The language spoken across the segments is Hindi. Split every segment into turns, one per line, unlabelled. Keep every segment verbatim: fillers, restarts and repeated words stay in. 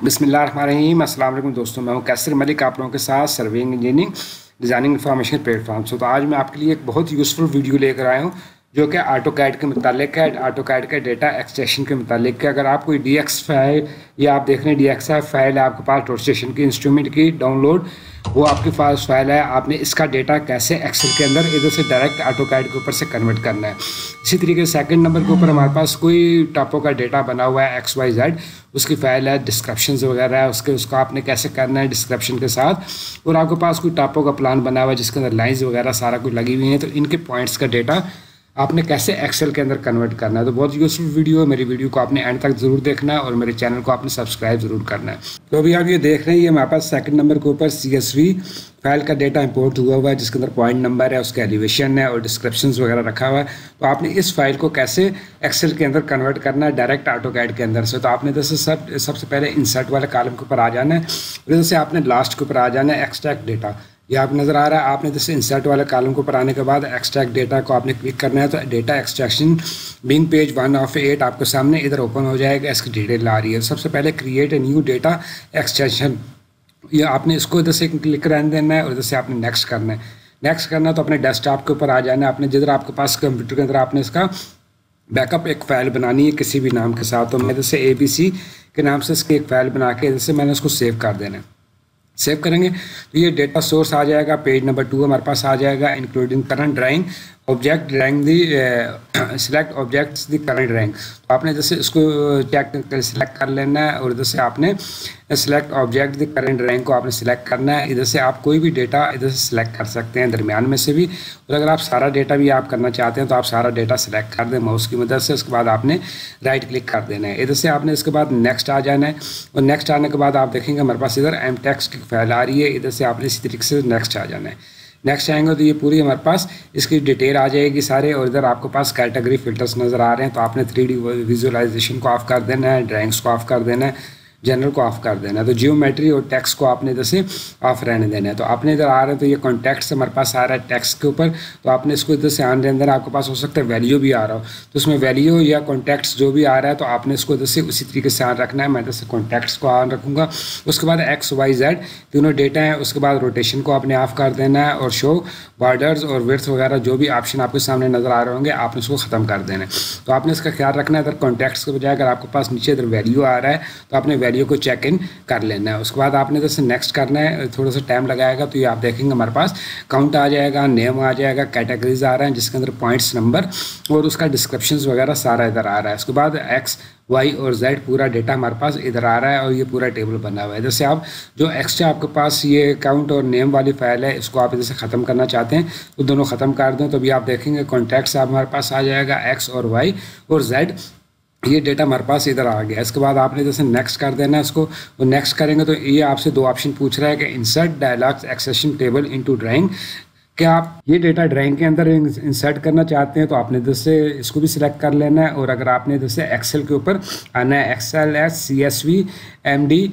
बिस्मिल्लाहिर्रहमानिर्रहीम। अस्सलाम वालेकुम दोस्तों, मैं हूं कैसर मलिक आप लोगों के साथ surveying engineering designing information platform से। तो आज मैं आपके लिए एक बहुत यूज़फुल वीडियो लेकर आया हूं जो कि ऑटोकैड के मुतालिक है, ऑटोकैड के डेटा एक्सट्रैक्शन के मुतालिक है। अगर आप कोई डी एक्स फाइल या आप देख रहे हैं डी एक्स फाइल है आपके पास टोस्टेशन की इंस्ट्रूमेंट की डाउनलोड, वो आपके पास फाइल है, आपने इसका डेटा कैसे एक्सेल के अंदर इधर से डायरेक्ट ऑटोकैड के ऊपर से कन्वर्ट करना है। इसी तरीके से सेकंड नंबर के ऊपर हमारे पास कोई टापो का डेटा बना हुआ है एक्स वाई जेड, उसकी फाइल है, डिस्क्रिप्शन वगैरह है उसके, उसको आपने कैसे करना है डिस्क्रिप्शन के साथ। और आपके पास कोई टापो का प्लान बना हुआ है जिसके अंदर लाइंस वगैरह सारा कुछ लगी हुई है, तो इनके पॉइंट्स का डेटा आपने कैसे एक्सेल के अंदर कन्वर्ट करना है। तो बहुत यूजफुल वीडियो है, मेरी वीडियो को आपने एंड तक जरूर देखना है और मेरे चैनल को आपने सब्सक्राइब जरूर करना है। तो अभी आप ये देख रहे हैं, ये हमारे पास सेकंड नंबर के ऊपर सी एस वी फाइल का डेटा इंपोर्ट हुआ हुआ है जिसके अंदर पॉइंट नंबर है, उसका एलिवेशन है और डिस्क्रिप्शंस वगैरह रखा हुआ है। तो आपने इस फाइल को कैसे एक्सेल के अंदर कन्वर्ट करना है डायरेक्ट ऑटोकैड के अंदर से। तो आपने जैसे सब सबसे पहले इंसर्ट वाले कॉलम के ऊपर आ जाना है, जैसे आपने लास्ट के ऊपर आ जाना है एक्सट्रैक्ट डेटा, ये आप नज़र आ रहा है। आपने जैसे इंसर्ट वाले कॉलम के ऊपर आने के बाद एक्सट्रैक्ट डेटा को आपने क्लिक करना है, तो data extraction being page one of eight आपके सामने इधर ओपन हो जाएगा, इसकी डिटेल आ रही है। सबसे पहले create a new data extension, ये आपने इसको इधर से क्लिक रहने देना है और इधर से आपने नेक्स्ट करना है। नेक्स्ट करना है तो अपने डेस्कटॉप के ऊपर आ जाना है, आपने जिधर आपके पास कंप्यूटर के अंदर आपने इसका बैकअप एक फ़ाइल बनानी है किसी भी नाम के साथ। तो मैं इधर से ए बी सी के नाम से इसकी एक फ़ाइल बना के इधर से मैंने उसको सेव कर देना है। सेव करेंगे तो ये डेटा सोर्स आ जाएगा, पेज नंबर टू हमारे पास आ जाएगा, including current drawing object drawing the select objects the current drawing. तो आपने जैसे इसको चेक सिलेक्ट कर लेना है और इधर से आपने select object the current drawing को आपने सिलेक्ट करना है। इधर से आप कोई भी डेटा इधर से सिलेक्ट कर सकते हैं दरमियान में से भी, और अगर आप सारा डेटा भी आप करना चाहते हैं तो आप सारा डेटा सिलेक्ट कर दें माउस की मदद से। उसके बाद आपने राइट क्लिक कर देना है, इधर से आपने इसके बाद नेक्स्ट आ जाना है और नेक्स्ट आने के बाद आप देखेंगे हमारे पास इधर एम टेक्स्ट की फाइल आ रही है, इधर से आपने इसी तरीके से नेक्स्ट आ जाना है। नेक्स्ट आएंगे तो ये पूरी हमारे पास इसकी डिटेल आ जाएगी सारे, और इधर आपके पास कैटेगरी फिल्टर्स नज़र आ रहे हैं, तो आपने थ्री डी विजुअलाइजेशन को ऑफ कर देना है, ड्राइंग्स को ऑफ कर देना है, जनरल को ऑफ कर देना है। तो जियोमेट्री और टेक्स्ट को आपने इधर से ऑफ रहने देना है। तो आपने इधर आ रहे हैं तो ये कॉन्टेक्स्ट हमारे पास आ रहा है टेक्स्ट के ऊपर, तो आपने इसको इधर से आने अंदर आपके पास हो सकता है वैल्यू भी आ रहा हो, तो उसमें वैल्यू या कॉन्टेक्स्ट जो भी आ रहा है तो आपने इसको इधर से उसी तरीके से ऑन रखना है। मैं इधर से कॉन्टेक्स्ट को ऑन रखूँगा, उसके बाद एक्स वाई जेड तीनों डेटा हैं, उसके बाद रोटेशन को आपने ऑफ कर देना है और शो बॉर्डर्स और विड्थ वगैरह जो भी ऑप्शन आपके सामने नज़र आ रहे होंगे आपने उसको ख़त्म कर देना है। तो आपने इसका ख्याल रखना है, इधर कॉन्टेक्स्ट के बजाय अगर आपके पास नीचे इधर वैल्यू आ रहा है तो आपने वैल्यू को चेक इन कर लेना है। उसके बाद आपने जैसे नेक्स्ट करना है, थोड़ा सा टाइम लगाएगा तो ये आप देखेंगे हमारे पास काउंट आ जाएगा, नेम आ जाएगा, कैटेगरीज आ रहे हैं जिसके अंदर पॉइंट्स नंबर और उसका डिस्क्रिप्शंस वगैरह सारा इधर आ रहा है। उसके बाद एक्स वाई और जेड पूरा डेटा हमारे पास इधर आ रहा है और ये पूरा टेबल बना हुआ है। जैसे आप जो एक्स्ट्रा आपके पास ये काउंट और नेम वाली फाइल है इसको आप इधर से ख़त्म करना चाहते हैं तो दोनों ख़त्म कर दें, तो अभी आप देखेंगे कॉन्टैक्ट्स हमारे पास आ जाएगा, एक्स और वाई और जेड ये डेटा हमारे पास इधर आ गया। इसके बाद आपने जैसे नेक्स्ट कर देना है इसको, वो नेक्स्ट करेंगे तो ये आपसे दो ऑप्शन पूछ रहा है कि insert dialogues extension table into drawing, क्या आप ये डेटा ड्राइंग के अंदर इंसर्ट करना चाहते हैं तो आपने इधर से इसको भी सिलेक्ट कर लेना है। और अगर आपने इधर से एक्सेल के ऊपर आना है, Excel S C S V M D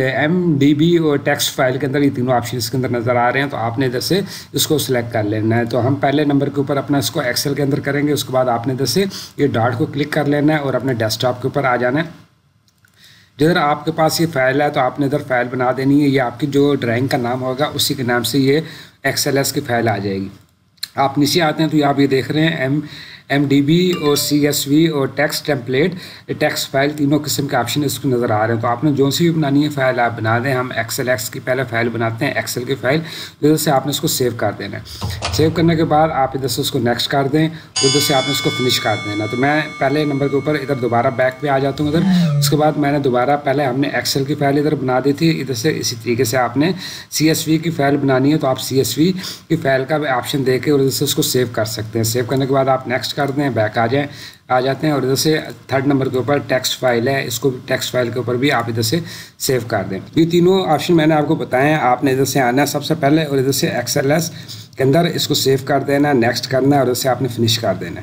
M D B और टेक्स्ट फाइल के अंदर ये तीनों ऑप्शन इसके अंदर नज़र आ रहे हैं, तो आपने इधर से इसको सिलेक्ट कर लेना है। तो हम पहले नंबर के ऊपर अपना इसको एक्सेल के अंदर करेंगे, उसके बाद आपने इधर से ये डॉट को क्लिक कर लेना है और अपने डेस्कटॉप के ऊपर आ जाना है। जिधर आपके पास ये फाइल है तो आपने इधर फाइल बना देनी है, ये आपकी जो ड्राइंग का नाम होगा उसी के नाम से ये एक्सेल एस की फाइल आ जाएगी। आप नीचे आते हैं तो आप ये देख रहे हैं एम एम डी बी और सी एस वी और टेक्स्ट टेम्पलेट टेक्स्ट फाइल तीनों किस्म के ऑप्शन इसको नज़र आ रहे हैं। तो आपने जो सी भी बनानी है फाइल आप बना दें। हम एक्सेल एक्स की पहले फाइल बनाते हैं, एक्सेल की फाइल, इधर से आपने इसको सेव कर देना है। सेव करने के बाद आप इधर से उसको नेक्स्ट कर दें, उधर से आपने उसको फिनिश कर देना। तो मैं पहले नंबर के ऊपर इधर दोबारा बैक पे आ जाता हूँ इधर। उसके बाद मैंने दोबारा पहले हमने एक्सेल की फाइल इधर बना दी थी, इधर से इसी तरीके से आपने सी एस वी की फाइल बनानी है तो आप सी एस वी की फाइल का ऑप्शन दे के और इधर से उसको सेव कर सकते हैं। सेव करने के बाद आप नेक्स्ट कर दें, बैक आ जाए आ जाते हैं और इधर से थर्ड नंबर के ऊपर टेक्स्ट फाइल है, इसको भी टेक्स्ट फाइल के ऊपर भी आप इधर से सेव कर दें। ये तीनों ऑप्शन मैंने आपको बताए हैं, आपने इधर से आना है सबसे पहले और इधर से एक्सेल एस के अंदर इसको सेव कर देना है, नेक्स्ट करना है और इधर से आपने फिनिश कर देना है।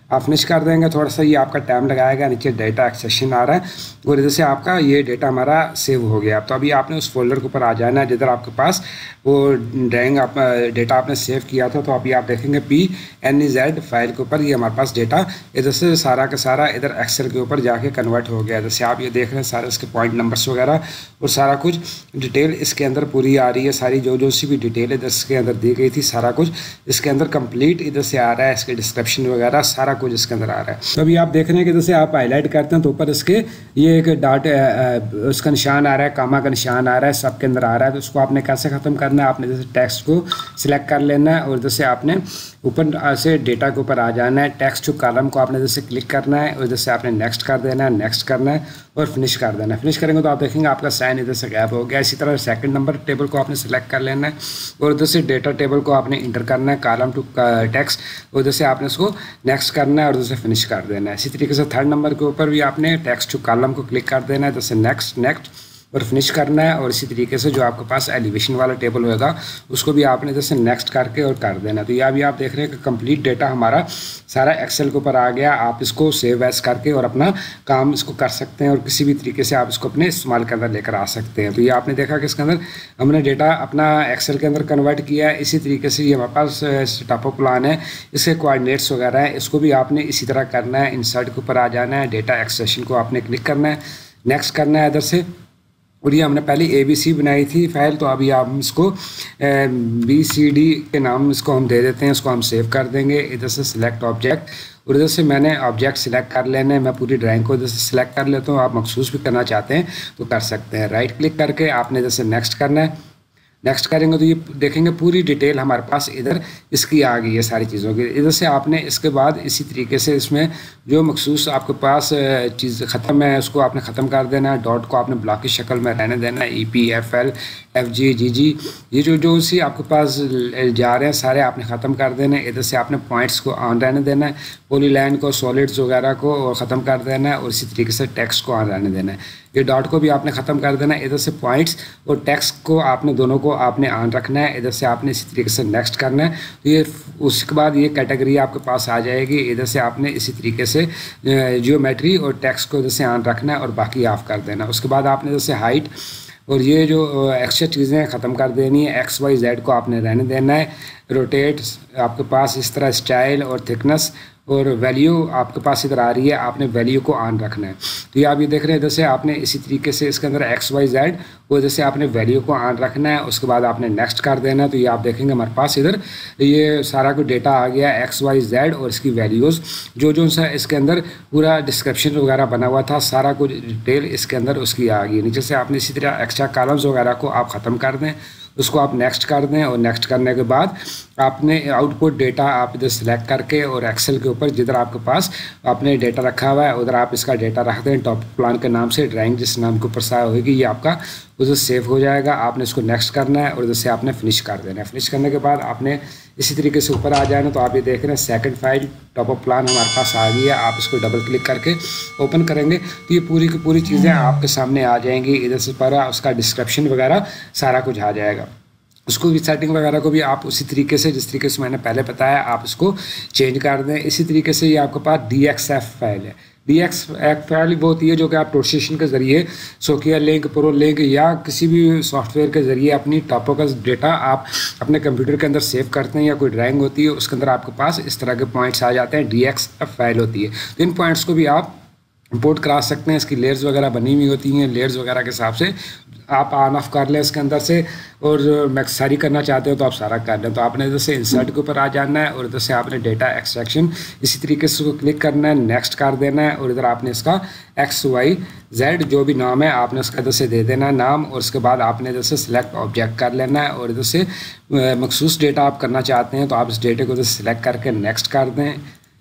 आप फिनिश कर देंगे। थोड़ा सा ये आपका टाइम लगाएगा, नीचे डेटा एक्सेशन आ रहा है और इधर से आपका ये डेटा हमारा सेव हो गया। तो अभी आपने उस फोल्डर के ऊपर आ जाना है जिधर आपके पास वो ड्राइंग आप डेटा आपने सेव किया था। तो अभी आप देखेंगे P N E Z file के ऊपर ये हमारे पास डेटा इधर से सारा का सारा इधर एक्सेल के ऊपर जाके कन्वर्ट हो गया। जैसे आप ये देख रहे हैं सारे इसके पॉइंट नंबर्स वगैरह और सारा कुछ डिटेल इसके अंदर पूरी आ रही है। सारी जो जो सी भी डिटेल इधर इसके अंदर दी गई थी सारा कुछ इसके अंदर कंप्लीट इधर से आ रहा है। इसके डिस्क्रिप्शन वगैरह सारा कुछ इसके अंदर आ रहा है। तो अभी आप देख रहे हैं कि जैसे आप हाईलाइट करते हैं तो ऊपर इसके ये एक डॉट उसका निशान आ रहा है, कामा का निशान आ रहा है, सबके अंदर आ रहा है। तो उसको आपने कैसे ख़त्म करना है, आपने जैसे टेक्स्ट को सिलेक्ट कर लेना है और जैसे आपने ऊपर से डेटा के ऊपर आ जाना है। टेक्स्ट टू कॉलम को आपने जैसे क्लिक करना है और जैसे आपने नेक्स्ट कर देना है, नेक्स्ट करना है और फिनिश कर देना है। फिनिश करेंगे तो आप देखेंगे आपका साइन इधर से गैप हो गया। इसी तरह सेकंड नंबर टेबल को आपने सेलेक्ट कर लेना है और उधर से डेटा टेबल को आपने इंटर करना है, कॉलम टू टेक्स्ट, उधर से आपने उसको नेक्स्ट करना है और उधर से फिनिश कर देना है। इसी तरीके से थर्ड नंबर के ऊपर भी आपने टेक्स्ट टू कॉलम को क्लिक कर देना है, जैसे नेक्स्ट नेक्स्ट और फिनिश करना है। और इसी तरीके से जो आपके पास एलिवेशन वाला टेबल होगा उसको भी आपने जैसे नेक्स्ट करके और कर देना। तो ये अभी आप देख रहे हैं कि कंप्लीट डेटा हमारा सारा एक्सेल के ऊपर आ गया। आप इसको सेव एज करके और अपना काम इसको कर सकते हैं और किसी भी तरीके से आप इसको अपने इस्तेमाल के अंदर लेकर आ सकते हैं। तो ये आपने देखा कि इसके अंदर हमने डेटा अपना एक्सेल के अंदर कन्वर्ट किया है। इसी तरीके से ये हमारे पास टॉप अप प्लान है, इसके कोऑर्डिनेट्स वगैरह है, इसको भी आपने इसी तरह करना है। इंसर्ट के ऊपर आ जाना है, डेटा एक्सट्रैक्शन को आपने क्लिक करना है, नेक्स्ट करना है इधर से। और ये हमने पहले ए बी सी बनाई थी फाइल, तो अभी आप इसको बी सी डी के नाम इसको हम दे देते हैं, इसको हम सेव कर देंगे। इधर से सिलेक्ट ऑब्जेक्ट और इधर से मैंने ऑब्जेक्ट सिलेक्ट कर लेना है। मैं पूरी ड्राइंग को इधर से सिलेक्ट कर लेता हूँ, आप मखसूस भी करना चाहते हैं तो कर सकते हैं। राइट क्लिक करके आपने इधर से नेक्स्ट करना है। नेक्स्ट करेंगे तो ये देखेंगे पूरी डिटेल हमारे पास इधर इसकी आ गई है सारी चीज़ों की। इधर से आपने इसके बाद इसी तरीके से इसमें जो मखसूस आपके पास चीज़ ख़त्म है उसको आपने ख़त्म कर देना है। डॉट को आपने ब्लॉक की शक्ल में रहने देना है। E P F L F G G G ये जो जो सी आपके पास जा रहे हैं सारे आपने ख़त्म कर देना है। इधर से आपने पॉइंट्स को ऑन रहने देना है, पॉलीलाइन को, सॉलिड्स वगैरह को और ख़त्म कर देना है और इसी तरीके से टेक्स्ट को ऑन रहने देना है। ये डॉट को भी आपने ख़त्म कर देना है। इधर से पॉइंट्स और टेक्स्ट को आपने दोनों को आपने ऑन रखना है। इधर से आपने इसी तरीके से नेक्स्ट करना है। तो ये उसके बाद ये कैटेगरी आपके पास आ जाएगी। इधर से आपने इसी तरीके से जियोमेट्री और टेक्स्ट को इधर से ऑन रखना है और बाकी ऑफ कर देना। उसके बाद आपने इधर से हाइट और ये जो एक्स्ट्रा चीज़ें ख़त्म कर देनी है। एक्स वाई जेड को आपने रहने देना है। रोटेट आपके पास इस तरह स्टाइल और थिकनेस और वैल्यू आपके पास इधर आ रही है, आपने वैल्यू को ऑन रखना है। तो ये आप ये देख रहे हैं इधर से आपने इसी तरीके से इसके अंदर एक्स वाई जेड और जैसे आपने वैल्यू को ऑन रखना है। उसके बाद आपने नेक्स्ट कर देना है। तो ये आप देखेंगे हमारे पास इधर ये सारा कुछ डेटा आ गया एक्स वाई जेड और इसकी वैल्यूज़ जो जो सा इसके अंदर पूरा डिस्क्रिप्शन वगैरह बना हुआ था सारा कुछ डिटेल इसके अंदर उसकी आ गई। नीचे से आपने इसी तरह एक्स्ट्रा कॉलम्स वगैरह को आप ख़त्म कर दें, उसको आप नेक्स्ट कर दें और नेक्स्ट करने के बाद आपने आउटपुट डेटा आप इधर सेलेक्ट करके और एक्सेल के ऊपर जिधर आपके पास आपने डेटा रखा हुआ है उधर आप इसका डेटा रख दें। टॉप प्लान के नाम से ड्राइंग जिस नाम के ऊपर सा होगी ये आपका उधर सेव हो जाएगा। आपने इसको नेक्स्ट करना है और उधर से आपने फिनिश कर देना है। फिनिश करने के बाद आपने इसी तरीके से ऊपर आ जाना। तो आप ये देख रहे हैं second file top up plan हमारे पास आ गई है। आप इसको डबल क्लिक करके ओपन करेंगे तो ये पूरी की पूरी चीज़ें आपके सामने आ जाएंगी। इधर से पर उसका डिस्क्रिप्शन वगैरह सारा कुछ आ जाएगा। उसको भी सेटिंग वगैरह को भी आप उसी तरीके से जिस तरीके से मैंने पहले बताया आप इसको चेंज कर दें। इसी तरीके से ये आपके पास डी एक्स एफ फाइल है। डी एक्स एफ फाइल वो होती है जो कि आप प्रोसेशन के ज़रिए सोकिया लिंक, प्रो लिंक या किसी भी सॉफ्टवेयर के ज़रिए अपनी टॉपों का डेटा आप अपने कंप्यूटर के अंदर सेव करते हैं या कोई ड्राइंग होती है उसके अंदर आपके पास इस तरह के पॉइंट्स आ जाते हैं। डी एक्स एफ फाइल होती है। तो इन पॉइंट्स को भी आप इंपोर्ट करा सकते हैं। इसकी लेयर्स वगैरह बनी हुई होती हैं, लेयर्स वगैरह के हिसाब से आप ऑन ऑफ कर लें इसके अंदर से। और मैं सारी करना चाहते हो तो आप सारा कर लें। तो आपने इधर से इंसर्ट के ऊपर आ जाना है और इधर से आपने डेटा एक्सट्रैक्शन इसी तरीके से उसको क्लिक करना है, नेक्स्ट कर देना है और इधर आपने इसका एक्स वाई जेड जो भी नाम है आपने उसका इधर से दे देना है नाम। और उसके बाद आपने इधर से सिलेक्ट ऑब्जेक्ट कर लेना है और इधर से मखसूस डेटा आप करना चाहते हैं तो आप इस डेटे को इधर सेलेक्ट करके नेक्स्ट कर दें।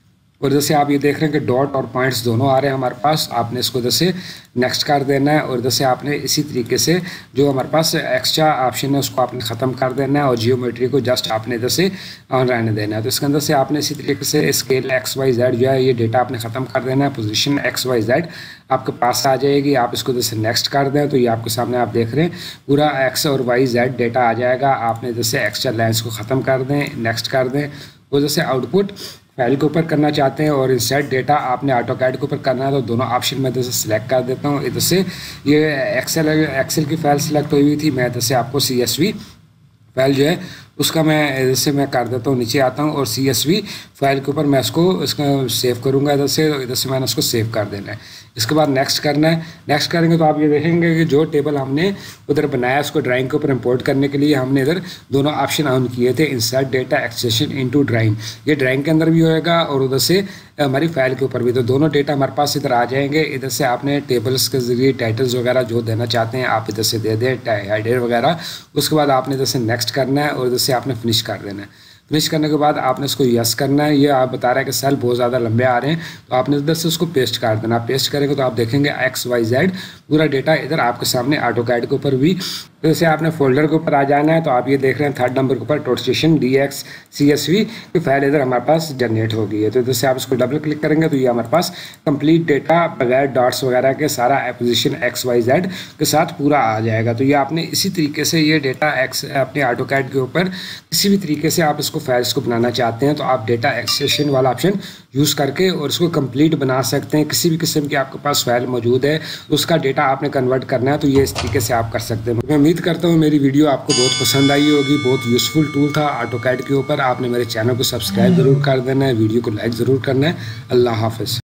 और जैसे आप ये देख रहे हैं कि डॉट और पॉइंट्स दोनों आ रहे हैं हमारे पास, आपने इसको इधर से नेक्स्ट कर देना है। और इधर से आपने इसी तरीके से जो हमारे पास एक्स्ट्रा ऑप्शन है उसको आपने ख़त्म कर देना है और जियोमेट्री को जस्ट आपने इधर से ऑन रहने देना है। तो इसके अंदर से आपने इसी तरीके से स्केल एक्स वाई जेड जो है ये डेटा आपने ख़त्म कर देना है। पोजीशन एक्स वाई जेड आपके पास आ जाएगी। आप इसको इधर से नेक्स्ट कर दें तो ये आपके सामने आप देख रहे हैं पूरा एक्स और वाई जेड डेटा आ जाएगा। आपने इधर से एक्स्ट्रा लाइन्स को ख़त्म कर दें, नेक्स्ट कर दें और जैसे आउटपुट फाइल के ऊपर करना चाहते हैं और इंसर्ट डेटा आपने ऑटोकैड के ऊपर करना है तो दोनों ऑप्शन मैं इधर से सिलेक्ट कर देता हूँ। इधर से ये एक्सेल एक्सेल की फाइल सेलेक्ट हुई हुई थी, मैं इधर से आपको सी एस वी फाइल जो है उसका मैं इधर से मैं कर देता हूँ, नीचे आता हूँ और सी एस वी फाइल के ऊपर मैं इसको इसका सेव करूँगा इधर से। इधर से मैंने इसको सेव कर देना है। इसके बाद नेक्स्ट करना है। नेक्स्ट करेंगे तो आप ये देखेंगे कि जो टेबल हमने उधर बनाया उसको ड्राइंग के ऊपर इंपोर्ट करने के लिए हमने इधर दोनों ऑप्शन ऑन किए थे, insert data extension into drawing. ये ड्राइंग के अंदर भी होएगा और उधर से हमारी फाइल के ऊपर भी, तो दोनों डेटा हमारे पास इधर आ जाएंगे। इधर से आपने टेबल्स के ज़रिए टाइटल्स वगैरह जो देना चाहते हैं आप इधर से दे दें, हेडर वगैरह। उसके बाद आपने इधर से नेक्स्ट करना है और इधर से आपने फिनिश कर देना है। फिनिश करने के बाद आपने इसको यस करना है। ये आप बता रहा है कि सेल बहुत ज़्यादा लंबे आ रहे हैं तो आपने इधर से उसको पेस्ट कर देना। आप पेस्ट करेंगे तो आप देखेंगे एक्स वाई जेड पूरा डेटा इधर आपके सामने ऑटोकैड के ऊपर भी। तो जैसे आपने फोल्डर के ऊपर आ जाना है तो आप ये देख रहे हैं थर्ड नंबर के ऊपर total station D X C S V की फाइल इधर हमारे पास जनरेट हो गई है। तो इधर से आप इसको डबल क्लिक करेंगे तो ये हमारे पास कंप्लीट डेटा बगैर डॉट्स वगैरह के सारा पोजीशन एक्स वाई जेड के साथ पूरा आ जाएगा। तो ये आपने इसी तरीके से ये डेटा एक्स अपने ऑटोकैड के ऊपर किसी भी तरीके से आप इसको फाइल्स को बनाना चाहते हैं तो आप डेटा एक्सटेंशन वाला ऑप्शन यूज़ करके और इसको कंप्लीट बना सकते हैं। किसी भी किस्म की आपके पास फाइल मौजूद है उसका डेटा आपने कन्वर्ट करना है तो ये इस तरीके से आप कर सकते हैं। मैं उम्मीद करता हूँ मेरी वीडियो आपको बहुत पसंद आई होगी। बहुत यूज़फुल टूल था ऑटोकैड के ऊपर। आपने मेरे चैनल को सब्सक्राइब ज़रूर कर देना है, वीडियो को लाइक ज़रूर करना है। अल्लाह हाफ़िज़।